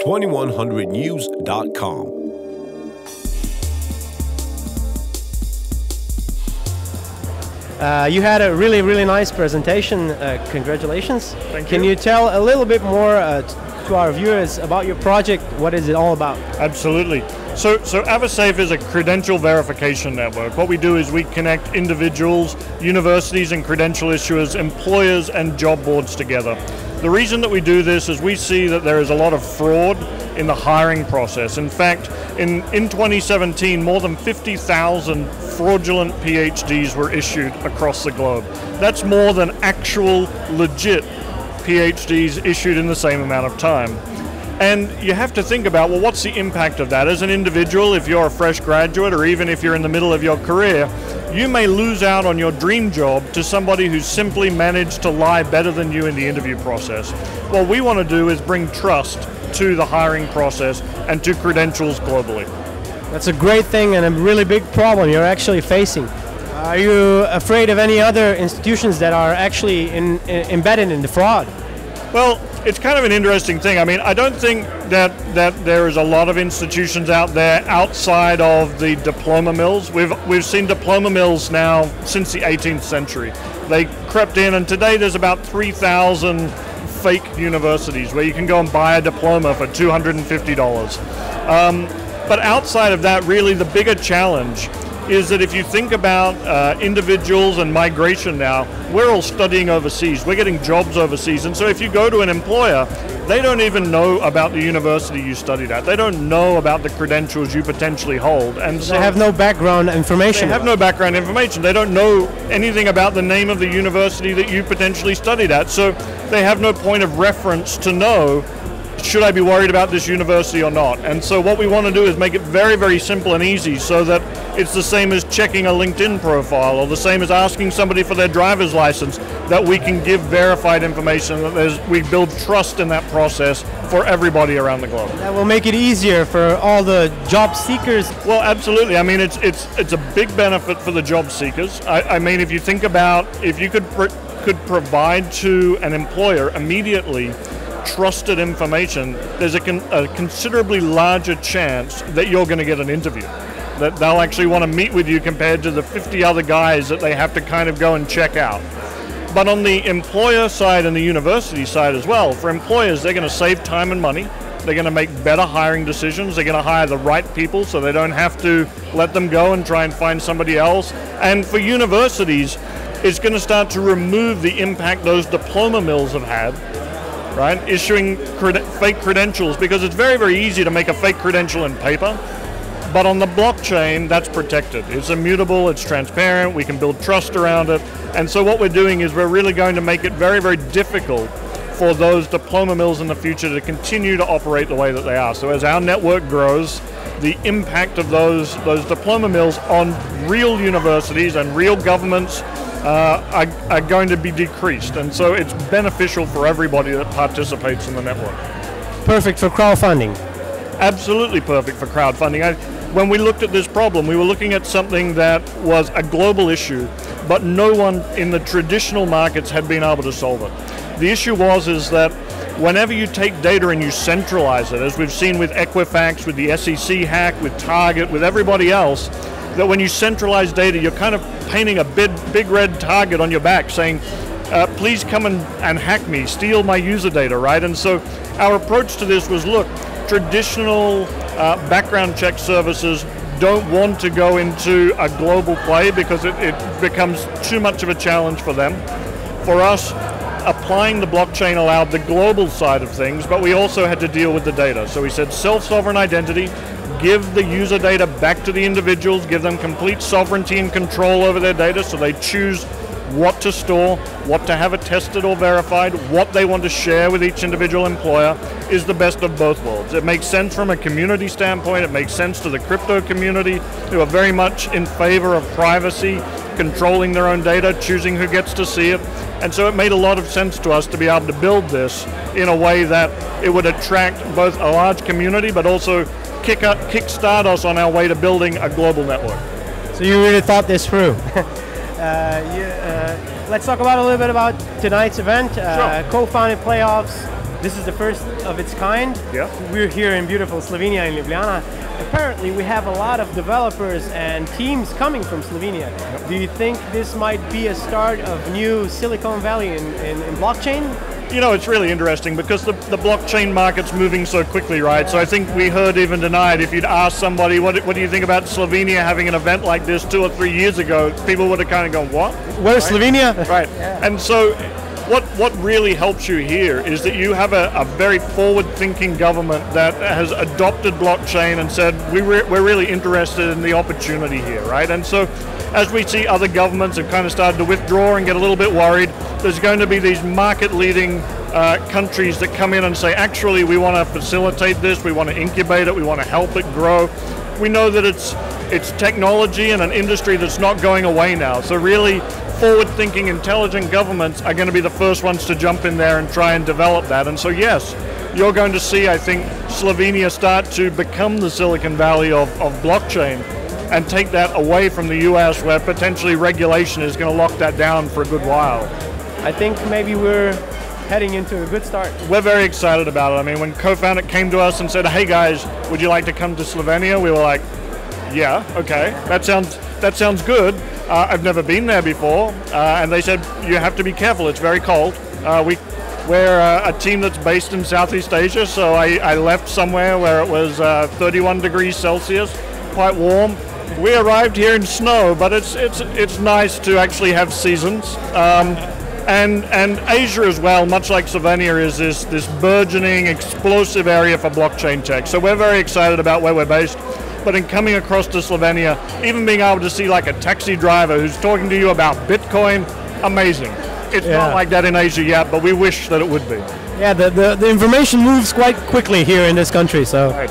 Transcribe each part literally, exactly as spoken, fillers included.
twenty-one hundred news dot com. Uh, you had a really, really nice presentation. Uh, congratulations. Thank Can you. you tell a little bit more uh, t- to our viewers about your project? What is it all about? Absolutely. So, so AvaSafe is a credential verification network. What we do is we connect individuals, universities and credential issuers, employers and job boards together. The reason that we do this is we see that there is a lot of fraud in the hiring process. In fact, in, in twenty seventeen, more than fifty thousand fraudulent PhDs were issued across the globe. That's more than actual, legit PhDs issued in the same amount of time. And you have to think about, well, what's the impact of that? As an individual, if you're a fresh graduate or even if you're in the middle of your career, you may lose out on your dream job to somebody who's simply managed to lie better than you in the interview process. What we want to do is bring trust to the hiring process and to credentials globally. That's a great thing and a really big problem you're actually facing. Are you afraid of any other institutions that are actually in, in, embedded in the fraud? Well, it's kind of an interesting thing. I mean, I don't think that, that there is a lot of institutions out there outside of the diploma mills. We've, we've seen diploma mills now since the eighteenth century. They crept in, and today there's about three thousand fake universities where you can go and buy a diploma for two hundred fifty dollars. Um, but outside of that, really the bigger challenge is that if you think about uh, individuals and migration now, we're all studying overseas, we're getting jobs overseas, and so if you go to an employer, they don't even know about the university you studied at. They don't know about the credentials you potentially hold. And so they have no background information. They have no background information. They don't know anything about the name of the university that you potentially studied at, so they have no point of reference to know, should I be worried about this university or not? And so what we want to do is make it very, very simple and easy so that it's the same as checking a LinkedIn profile or the same as asking somebody for their driver's license, that we can give verified information, that there's, we build trust in that process for everybody around the globe. That will make it easier for all the job seekers. Well, absolutely. I mean, it's it's it's a big benefit for the job seekers. I, I mean, if you think about, if you could pr- could provide to an employer immediately trusted information, there's a, con- a considerably larger chance that you're going to get an interview, that they'll actually want to meet with you compared to the fifty other guys that they have to kind of go and check out. But on the employer side and the university side as well, for employers, they're going to save time and money. They're going to make better hiring decisions. They're going to hire the right people so they don't have to let them go and try and find somebody else. And for universities, it's going to start to remove the impact those diploma mills have had, right? Issuing cred- fake credentials, because it's very, very easy to make a fake credential in paper, but on the blockchain, that's protected. It's immutable, it's transparent, we can build trust around it, and so what we're doing is we're really going to make it very, very difficult for those diploma mills in the future to continue to operate the way that they are. So as our network grows, the impact of those, those diploma mills on real universities and real governments Uh, are, are going to be decreased, and so it's beneficial for everybody that participates in the network. Perfect for crowdfunding. Absolutely perfect for crowdfunding. I, when we looked at this problem, we were looking at something that was a global issue, but no one in the traditional markets had been able to solve it. The issue was is that whenever you take data and you centralize it, as we've seen with Equifax, with the S E C hack, with Target, with everybody else, that when you centralize data, you're kind of painting a big, big red target on your back saying, uh, please come and, and hack me, steal my user data, right? And so our approach to this was, look, traditional uh, background check services don't want to go into a global play because it, it becomes too much of a challenge for them. For us, applying the blockchain allowed the global side of things, but we also had to deal with the data. So we said self-sovereign identity, give the user data back to the individuals, give them complete sovereignty and control over their data so they choose what to store, what to have it tested or verified, what they want to share with each individual employer is the best of both worlds. It makes sense from a community standpoint, it makes sense to the crypto community who are very much in favor of privacy, controlling their own data, choosing who gets to see it. And so it made a lot of sense to us to be able to build this in a way that it would attract both a large community but also kick up, kickstart us on our way to building a global network. So you really thought this through. uh, you, uh, let's talk about a little bit about tonight's event. Uh, sure. Co-founded Playoffs. This is the first of its kind. Yeah. We're here in beautiful Slovenia in Ljubljana. Apparently, we have a lot of developers and teams coming from Slovenia. Yep. Do you think this might be a start of new Silicon Valley in, in, in blockchain? You know, it's really interesting because the, the blockchain market's moving so quickly, right? So I think we heard even tonight, if you'd asked somebody, what, what do you think about Slovenia having an event like this two or three years ago, people would have kind of gone, what? Where's right? Slovenia? Right. Yeah. And so what, what really helps you here is that you have a, a very forward-thinking government that has adopted blockchain and said, we re we're really interested in the opportunity here, right? And so as we see other governments have kind of started to withdraw and get a little bit worried, there's going to be these market-leading uh, countries that come in and say, actually, we want to facilitate this, we want to incubate it, we want to help it grow. We know that it's, it's technology and an industry that's not going away now. So really, forward-thinking, intelligent governments are going to be the first ones to jump in there and try and develop that. And so yes, you're going to see, I think, Slovenia start to become the Silicon Valley of, of blockchain, and take that away from the U S, where potentially regulation is going to lock that down for a good while. I think maybe we're heading into a good start. We're very excited about it. I mean, when co-founder came to us and said, hey guys, would you like to come to Slovenia? We were like, yeah, okay, that sounds, that sounds good. Uh, I've never been there before. Uh, and they said, you have to be careful, it's very cold. Uh, we, we're uh, a team that's based in Southeast Asia, so I, I left somewhere where it was uh, thirty-one degrees Celsius, quite warm. We arrived here in snow, but it's it's it's nice to actually have seasons. Um, and and Asia as well, much like Slovenia, is this this burgeoning, explosive area for blockchain tech. So we're very excited about where we're based. But in coming across to Slovenia, even being able to see like a taxi driver who's talking to you about Bitcoin, amazing. It's yeah. not like that in Asia yet, but we wish that it would be. Yeah, the, the, the information moves quite quickly here in this country. So, right.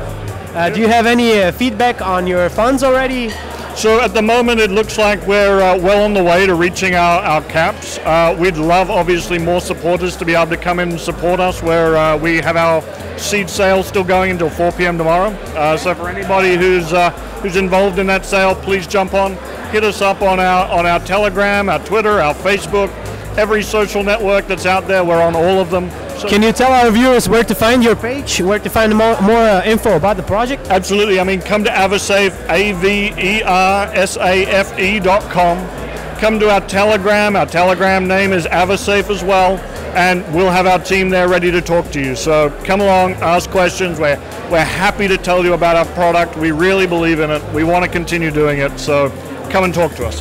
uh, do you have any uh, feedback on your funds already? So at the moment it looks like we're uh, well on the way to reaching our, our caps. Uh, we'd love obviously more supporters to be able to come in and support us, where uh, we have our seed sale still going until four p m tomorrow. Uh, so for anybody who's uh, who's involved in that sale, please jump on, hit us up on our on our Telegram, our Twitter, our Facebook, every social network that's out there, we're on all of them. So can you tell our viewers where to find your page, where to find more, more uh, info about the project? Absolutely. I mean, come to Aversafe, A V E R S A F E dot com. Come to our Telegram. Our Telegram name is Aversafe as well, and we'll have our team there ready to talk to you. So come along, ask questions. We're, we're happy to tell you about our product. We really believe in it. We want to continue doing it. So come and talk to us.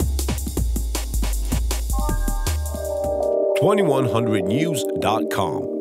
twenty-one hundred news dot com